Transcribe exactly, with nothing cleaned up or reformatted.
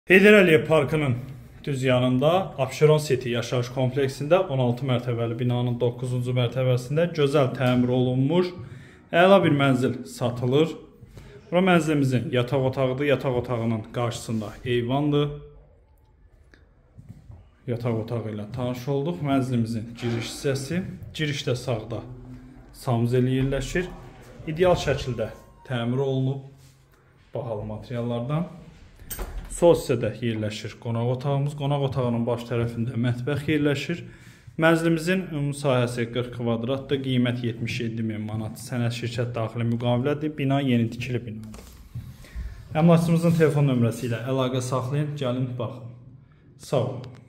Heydər Əliyev Parkının düz yanında Abşeron City yaşayış kompleksində on altı mərtəbəli binanın doqquzuncu mərtəbəsində gözəl təmir olunmuş əla bir mənzil satılır. Bura mənzilimizin yataq otağıdır. Yataq otağının qarşısında eyvandır. Yataq otağı ilə tanış olduq. Mənzilimizin giriş hissəsi. Girişdə sağda sanuzeli yerləşir. İdeal şəkildə təmir olunub bahalı materiallardan. Sol hissədə yerləşir qonaq otağımız. Qonaq otağının baş tərəfində mətbəx yerləşir. Mənzilimizin ümumi sahəsi qırx kvadratdır. Qiymət yetmiş yeddi min manat. Sənəd şirkət daxili müqavilədir. Bina yeni tikili binadır. Əmlakçımızın telefon nömrəsi ilə əlaqə saxlayın. Gəlin baxın. Sağ olun.